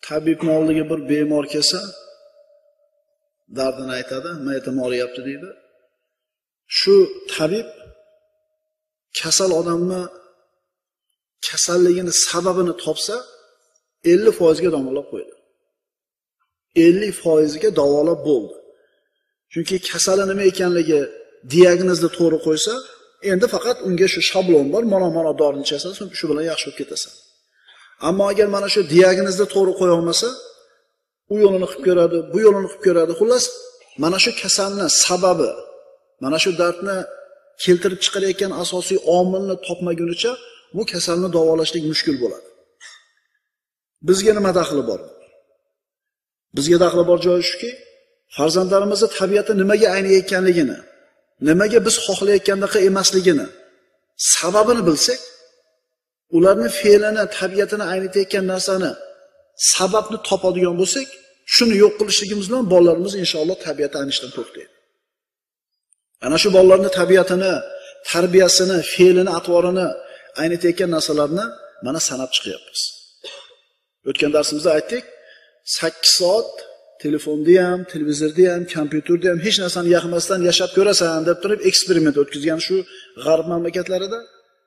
tabibni oldiga bir bemor kelsa, dardini aytadi, mayatim og'riyapti deydi. Shu tabib kasal odamni kasalligini sababini topsa, 50% ga davolab qo'ydi. 50% ga davolab bo'ldi. Chunki kasali nima ekanligi diagnozni to'g'ri qo'ysa, endi faqat unga shu shablon bor, mana dorini ichasan, shu bilan yaxshi bo'lib ketasan. Ammo agar mana shu diagnozni to'g'ri qo'ya olmasa, u yo'lini qilib ko'radi, bu yo'lini qilib ko'radi. Xullas, mana shu kasalning sababi, mana shu dardni keltirib chiqarayotgan asosiy omilni topmagunicha bu kasalni davolashlik mushkul bo'ladi. Bizga nima daxli bor? Bizga daxli bor joyi shuki, farzandlarimizning tabiati nimaga aynayotganligini, nimaga biz xohlayotgandaqa emasligini, sababini bilsak, ularning fe'lini, tabiatini aynayotgan narsani, sababni topadigan bo'lsak, shuni yo'q qilishligimiz bilan bolalarimiz inshaalloh tabiati aynishdan to'xtaydi. Ana shu bolalarning tabiatini, tarbiyasini, fe'lini, atvorini aynayotgan narsalarni mana sanab chiqyapmiz. O'tgan darsimizda aytdik, 8 soat telefonda ham, televizorda ham, kompyuterda ham hech narsani yoqmasdan yashab ko'rasan deb turib eksperiment o'tkazgan shu g'arb mamlakatlarida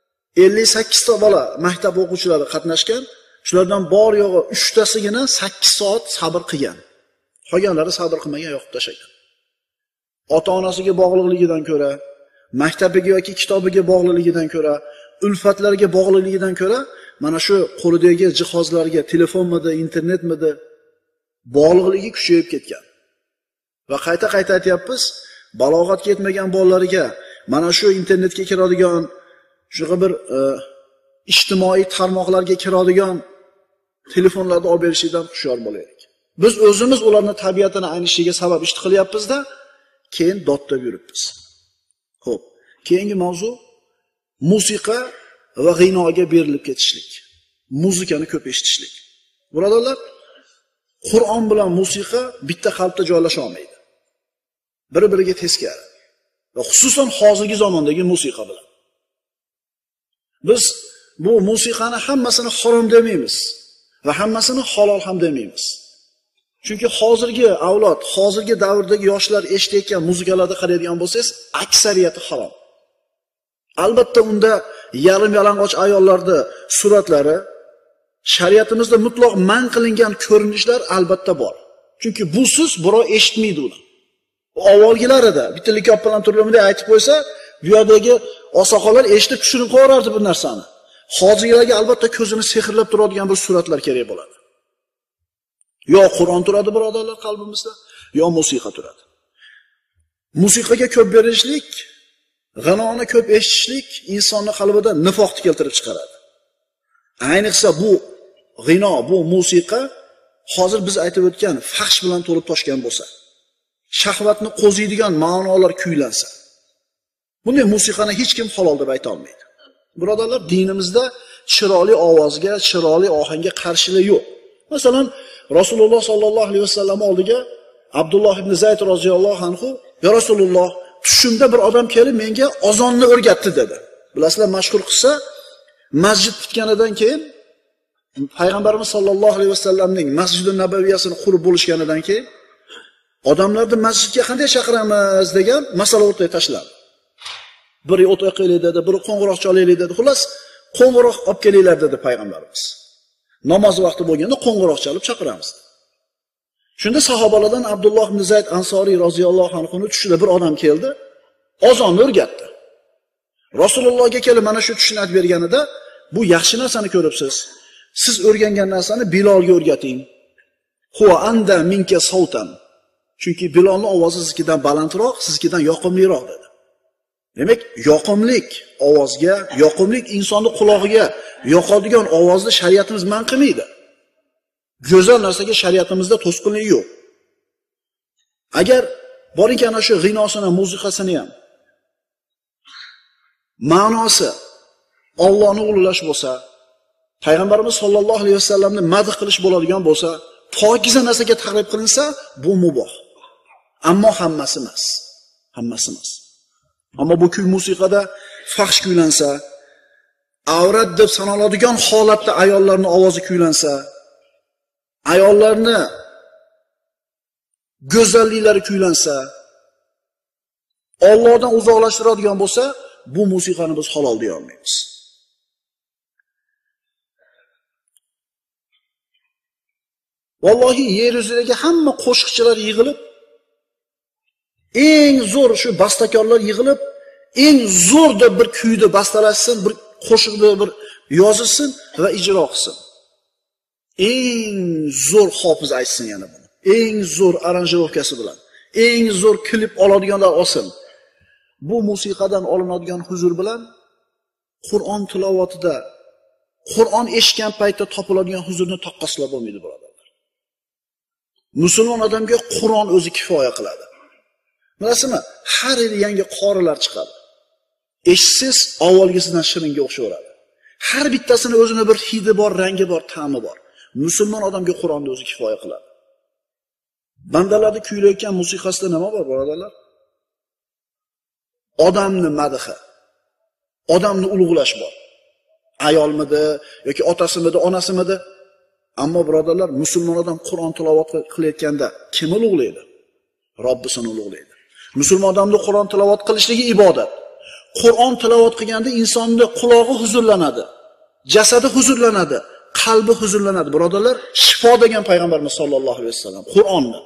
58 ta bola maktab o'quvchilari qatnashgan. Shulardan bor yo'g'i 3 tasigina 8 soat sabr qilgan. Qolganlari sabr qilmagan, yoqib tashlagan. Ota-onasiga bog'liqligidan ko'ra, maktabiga yoki kitobiga bog'liqligidan ko'ra, ulfatlariga bog'liqligidan ko'ra, mana shu qo'lidagi jihozlarga, telefonmidi, internetmidi bog'liqligi kuchayib ketgan. Va qayta-qayta aytyapmiz, balog'atga yetmagan bolalarga mana shu internetga kiradigan, shunaqa bir ijtimoiy tarmoqlarga kiradigan telefonlarni olib berishdan hushyor bo'laylik. Biz o'zimiz ularning tabiatini aynishiga sabab ish qilyapmiz-da, keyin dodtab yuribmiz. Xo'p, keyingi mavzu musiqa va g'inoga berilib ketishlik. Muzikani ko'p eshitishlik. Birodarlar, Qur'on bilan musiqa bitta qalbda joylasha olmaydi. Bir-biriga teskari. Va xususan hozirgi zamondagi musiqa bilan. Biz bu musiqani hammasini harom demaymiz va hammasini halol ham demaymiz. Chunki hozirgi avlod, hozirgi davrdagi yoshlar eshitayotgan muzikalarni qaraydigan bo'lsangiz, aksariyati harom. Albatta unda yarim-yalang'och ayollarning suratlari, shariatimizda mutlaq man qilingan ko'rinishlar albatta bor. Chunki busiz birov eshitmaydi uni. Avvalgilarida bitta likob bilan turlimda aytib qo'ysa, bu yerdagi osoqolar eshitib tushunib qo'yardi bu narsani. Hozirgilarga albatta ko'zini sehrlab turadigan bir suratlar kerak bo'ladi. Yo Qur'on turadi birodarlar qalbimizda, yo musiqa turadi. Musiqaga ko'p berishlik, g'anoni ko'p eshitishlik insonning qalbida nifoqni keltirib chiqaradi. Ayniqsa bu g'ino, bu musiqa hozir biz aytib o'tgan fahsh bilan to'lib toshgan bo'lsa, shahvatni qo'ziydigan ma'nolar kuylansa, bunday musiqani hech kim halol deb ayta olmaydi. Birodarlar, dinimizda chiroyli ovozga, chiroyli ohangga qarshilik yo'q. Masalan, Rasululloh sallallohu alayhi vasallam oldiga Abdulloh ibn Zayd roziyallohu anhu, "Ya Rasululloh, tushimda bir odam kelib menga azonni o'rgatdi" dedi. Bilasizlar, mashhur qissa, masjid bitganidan keyin payg'ambarimiz sollallohu alayhi vasallamning Masjid-i Nabaviyasini qurib bo'lishganidan keyin odamlarni masjidga qanday chaqiramiz degan masala o'rtaga tashlandi. Biri o't o'qiylik dedi, biri qo'ng'iroq chalaylik dedi. Xullas, qo'ng'iroq olib kelinglar dedi payg'ambarimiz. Namoz vaqti bo'lganda qo'ng'iroq chalib chaqiramiz. Shunda sahobalardan Abdulloh ibn Zayd Ansoriy roziyallohu anhuning tushida bir odam keldi, azonni o'rgatdi. Rasulullohga kelib mana shu tushni aytib berganida, "Bu yaxshi narsani ko'ribsiz. Siz o'rgangan narsani Bilolga o'rgating. Huwa anda minka sautan." Chunki Bilolning ovozi sizkidan balandroq, sizkidan yoqimliroq dedi. Demak, yoqimlik ovozga, yoqimlik insonning qulog'iga yoqadigan ovozni shariatimiz man qilmaydi. Go'zal narsaga shariatimizda to'sqinlik yo'q. Agar borinki ana shu g'inosini, musiqasini ham ma'nosi Allohni ulug'lash bo'lsa, payg'ambarimiz sollallohu alayhi vasallamni madh qilish bo'ladigan bo'lsa, pokiza narsaga taqlid qilinsa, bu muboh. Ammo hammasi emas. Hammasi emas. Ammo bu kuy musiqada fahsh kuylansa, avrat deb sanaladigan holatda ayollarning ovozi kuylansa, ayollarni go'zalliklari kuylansa, Allohdan uzoqlashtiradigan bo'lsa, bu musiqani biz halol deya olmaymiz. Vallohi yer yuzidagi hamma qo'shiqchilar yig'ilib, eng zo'r shu bastakorlar yig'ilib, eng zo'r deb bir kuyni bastalashsin, bir qo'shiqni bir yozilsin va ijro qilsin. Eng zo'r hofiz aytsin yana buni. Eng zo'r aranjirovkasi bilan, eng zo'r klip oladiganlar olsin. Bu musiqadan olinadigan huzur bilan Qur'on tilovatida, Qur'on eshitgan paytda topiladigan huzurni taqqoslab bo'lmaydi, birodarlar. Musulmon odamga Qur'on o'zi kifoya qiladi. Bilasizmi? Har yil yangi qorilar chiqadi. Eshsiz avvalgisidan shiringa o'xshayveradi. Har bittasini o'zini bir hidi bor, rangi bor, ta'mi bor. Musulmon odamga Qur'onni o'zi kifoya qiladi. Bandalarning kuylayotgan musiqasida nima bor, birodarlar? Odamni madhi, odamni ulug'lash bor. Ayolmidi yoki otasimidi, onasimidi? Ammo birodarlar, musulmon odam Qur'on tilovat qilayotganda kim ulug'laydi? Robbisini ulug'laydi. Musulmon odamning Qur'on tilovat qilishligi ibodat. Qur'on tilovat qilganda insonning qulog'i huzurlanadi, jasadi huzurlanadi, qalbi huzurlanadi. Birodarlar, shifo degan payg'ambarimiz sollallohu alayhi vasallam Qur'onni.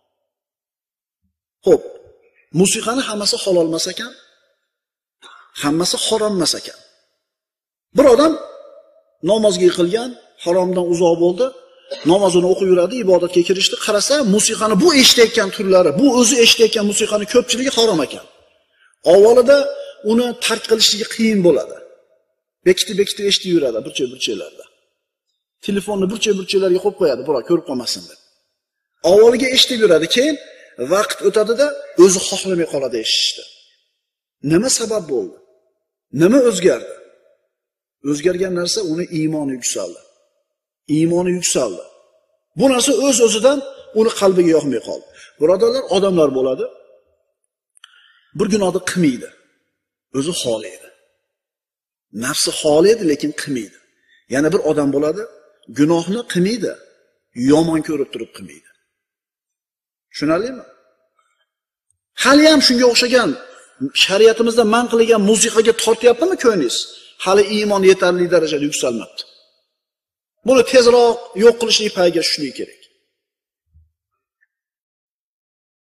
Xo'p, musiqani hammasi halol emas ekan, hammasi harom emas ekan. Bir odam namozga yiqilgan, haromdan uzoq bo'ldi, namozini o'qib yuradi, ibodatga kirishdi, qarasa, musiqani bu eshitayotgan turlari, bu o'zi eshitayotgan musiqani ko'pchiligi harom ekan. Avvalida uni tark qilishligi qiyin bo'ladi. Bekitib eshitib yuradi burchak-burchaklarda. Telefonni burchak-burchaklarga qo'yib qo'yadi, biroq ko'rib qolmasin deb. Avvaliga eshitib yuradi, keyin vaqt o'tadida o'zi xohlamay qoladi eshitishdi. Nima sabab bo'ldi? Nima o'zgardi? O'zgargan narsa uni iymoni yuksaldi. Iymoni yuksaldi. Bu narsa o'z-o'zidan uni qalbiga yoqmay qoldi. Birodarlar, odamlar bo'ladi. Bir gunohni qilmaydi. O'zi xohlaydi. Nafsi xohlaydi, lekin qilmaydi. Yana bir odam bo'ladi, gunohni qilmaydi, yomon ko'rib turib qilmaydi. Tushunarlimi? Hali ham shunga o'xshagan shariatimizda man qilingan musiqaga tortyaptimi ko'ningiz? Hali iymon yetarli darajada yuksalmabdi. Buni tezroq yo'q qilishlik payiga tushishlik kerak.